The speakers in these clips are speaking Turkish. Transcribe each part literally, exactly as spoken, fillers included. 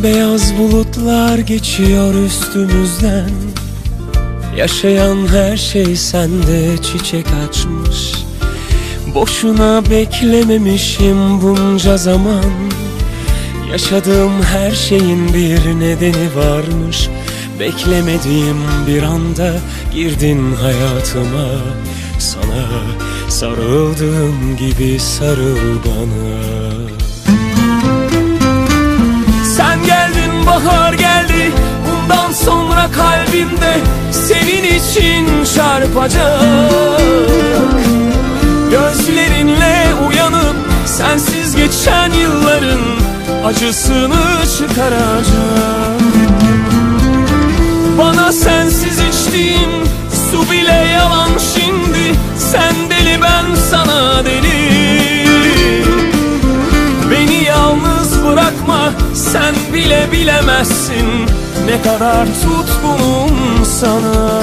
Beyaz bulutlar geçiyor üstümüzden. Yaşayan her şey sende çiçek açmış. Boşuna beklememişim bunca zaman. Yaşadığım her şeyin bir nedeni varmış. Beklemediğim bir anda girdin hayatıma. Sana sarıldığım gibi sarıl bana. Sen geldin, bahar geldi. Bundan sonra kalbimde senin için çarpacak. Gözlerinle uyanıp sensiz geçen yılların acısını çıkaracak. Bana sensiz içtiğim su bile yalan şimdi. Sen deli, ben sana deli. Beni yalnız bırakma, sen bile bilemezsin ne kadar tutkunum sana.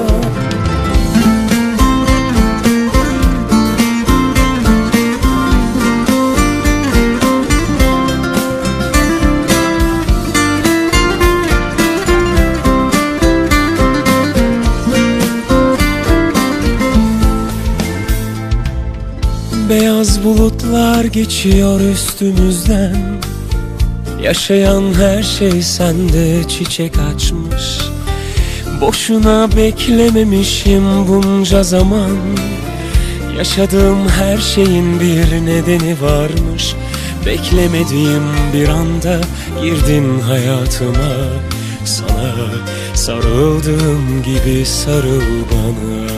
Beyaz bulutlar geçiyor üstümüzden. Yaşayan her şey sende çiçek açmış. Boşuna beklememişim bunca zaman. Yaşadığım her şeyin bir nedeni varmış. Beklemediğim bir anda girdin hayatıma. Sana sarıldığım gibi sarıl bana.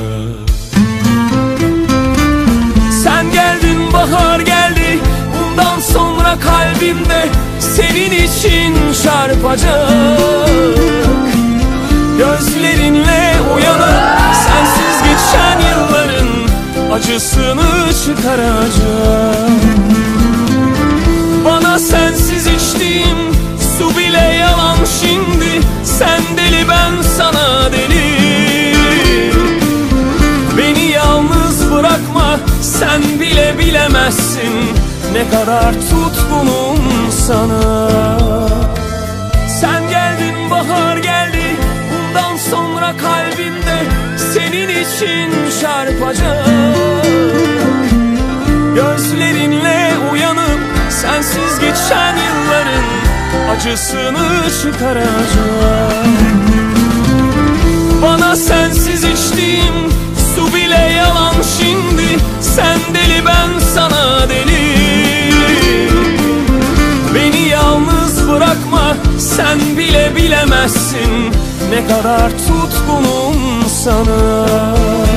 Sen geldin, bahar geldi. Bundan sonra kalbimde senin için çarpacak. Gözlerinle uyanıp sensiz geçen yılların acısını çıkaracak. Bana sensiz içtiğim su bile yalan şimdi. Sen deli, ben sana deli. Beni yalnız bırakma, sen bile bilemezsin ne kadar tutkunum sana. Sen geldin, bahar geldi. Bundan sonra kalbimde senin için çarpacak. Gözlerinle uyanıp sensiz geçen yılların acısını çıkaracak. Bana sensiz içtiğim su bile yalan şimdi. Sen deli, ben sana deli. Beni yalnız bırakma, sen bile bilemezsin ne kadar tutkunum sana.